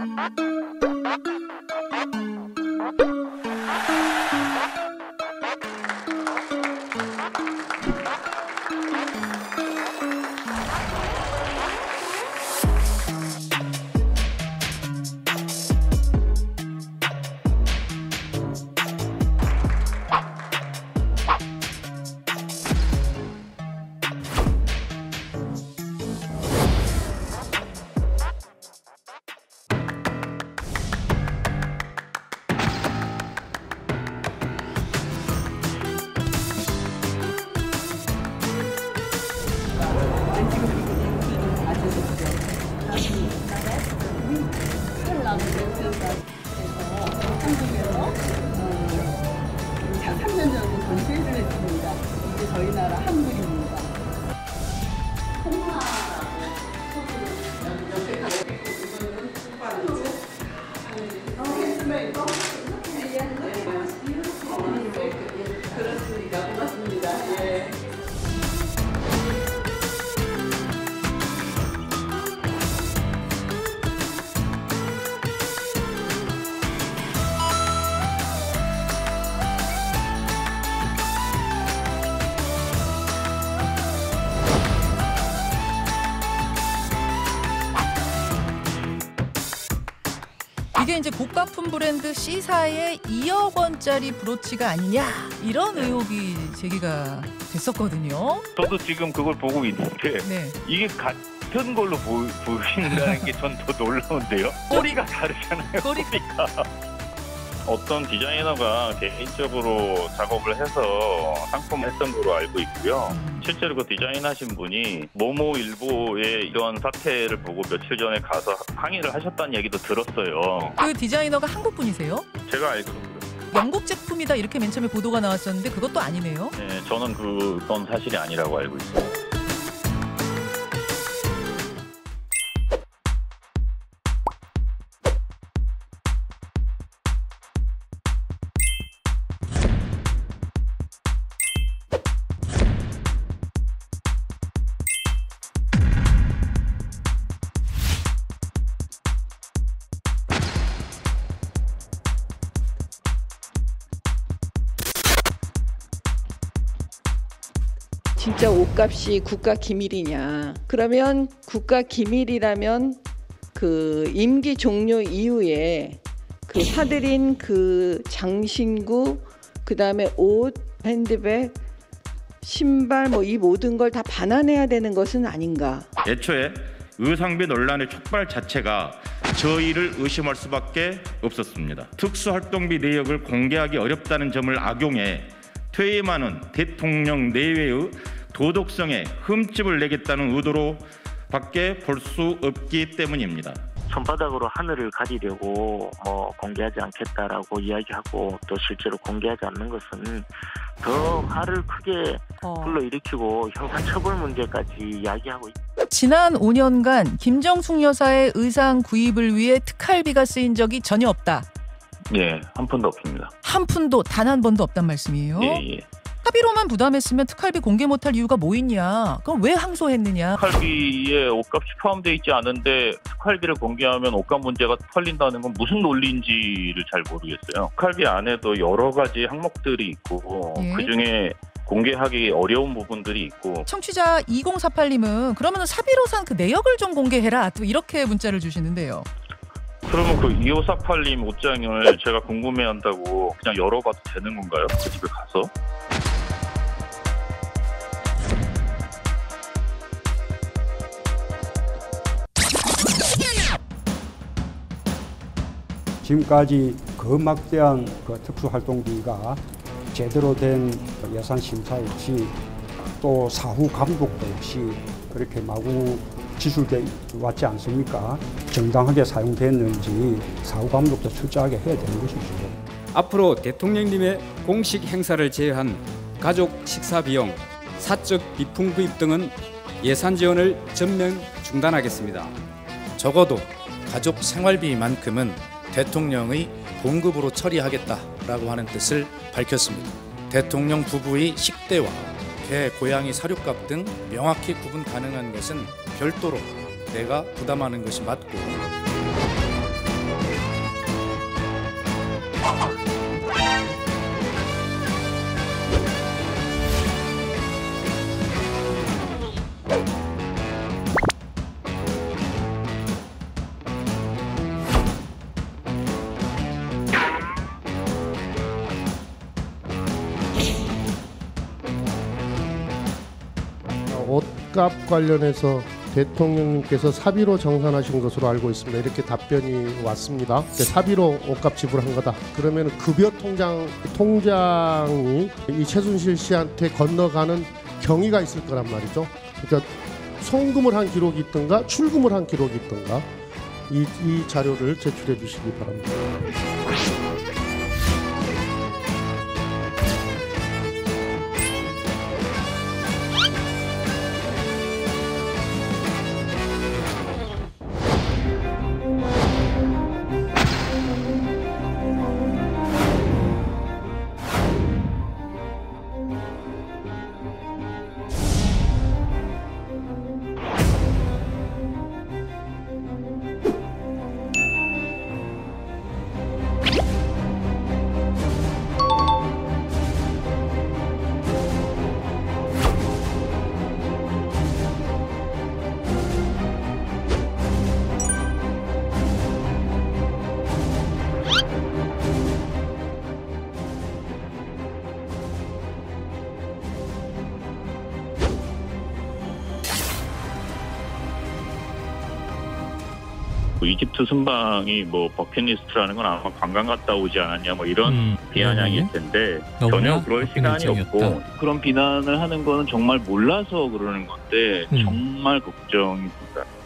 한국에서 3년 전에 전시회를 했습니다. 이게 저희 나라 한글입니다. 그렇습니다. 고맙습니다. 예. 이게 이제 고가품 브랜드 C사의 2억 원짜리 브로치가 아니냐 이런 의혹이 제기가 됐었거든요. 저도 지금 그걸 보고 있는데 네. 이게 같은 걸로 보이신다는 게 전 더 놀라운데요. 꼬리가 다르잖아요. 꼬리가. 어떤 디자이너가 개인적으로 작업을 해서 상품을 했던 걸로 알고 있고요. 실제로 그 디자인하신 분이 모모일보의 이런 사태를 보고 며칠 전에 가서 항의를 하셨다는 얘기도 들었어요. 그 디자이너가 한국 분이세요? 제가 알기로는 그래요. 영국 제품이다 이렇게 맨 처음에 보도가 나왔었는데 그것도 아니네요. 네, 저는 그건 사실이 아니라고 알고 있습니다. 진짜 옷값이 국가 기밀이냐? 그러면 국가 기밀이라면 그 임기 종료 이후에 그 사들인 그 장신구, 그 다음에 옷, 핸드백, 신발 뭐 이 모든 걸 다 반환해야 되는 것은 아닌가? 애초에 의상비 논란의 촉발 자체가 저희를 의심할 수밖에 없었습니다. 특수활동비 내역을 공개하기 어렵다는 점을 악용해 퇴임하는 대통령 내외의 도덕성에 흠집을 내겠다는 의도로 밖에 볼 수 없기 때문입니다. 손바닥으로 하늘을 가리려고 공개하지 않겠다라고 이야기하고 또 실제로 공개하지 않는 것은 더 화를 크게 불러일으키고 형사처벌 문제까지 이야기하고 있습니다. 지난 5년간 김정숙 여사의 의상 구입을 위해 특활비가 쓰인 적이 전혀 없다. 예, 한 푼도 없습니다. 한 푼도 단 한 번도 없단 말씀이에요? 예. 합의로만 부담했으면 특활비 공개 못할 이유가 뭐 있냐? 그럼 왜 항소했느냐? 특활비에 옷값이 포함되어 있지 않은데 특활비를 공개하면 옷값 문제가 털린다는 건 무슨 논리인지를 잘 모르겠어요. 특활비 안에도 여러 가지 항목들이 있고 예. 그중에 공개하기 어려운 부분들이 있고. 청취자 2048님은 그러면 사비로 산 그 내역을 좀 공개해라 또 이렇게 문자를 주시는데요. 그러면 그 2548님 옷장을 제가 궁금해한다고 그냥 열어봐도 되는 건가요? 그 집에 가서? 지금까지 그 막대한 그 특수활동비가 제대로 된 예산 심사 없이 또 사후 감독도 없이 그렇게 마구 지출돼 왔지 않습니까? 정당하게 사용됐는지 사후 감독도 철저하게 해야 되는 것이죠. 앞으로 대통령님의 공식 행사를 제외한 가족 식사 비용, 사적 비품 구입 등은 예산 지원을 전면 중단하겠습니다. 적어도 가족 생활비만큼은 대통령의 봉급으로 처리하겠다라고 하는 뜻을 밝혔습니다. 대통령 부부의 식대와 개, 고양이 사료값 등 명확히 구분 가능한 것은 별도로 내가 부담하는 것이 맞고 옷값 관련해서 대통령님께서 사비로 정산하신 것으로 알고 있습니다. 이렇게 답변이 왔습니다. 사비로 옷값 지불한 거다. 그러면 급여 통장이 이 최순실 씨한테 건너가는 경위가 있을 거란 말이죠. 그러니까 송금을 한 기록이 있든가 출금을 한 기록이 있든가 이 자료를 제출해 주시기 바랍니다. 이집트 순방이 뭐 버킷리스트라는 건 아마 관광 갔다 오지 않았냐 뭐 이런 비아냥일 텐데 전혀 그럴 시간이 없고 그런 비난을 하는 거는 정말 몰라서 그러는 건데 정말 걱정이 됩니다.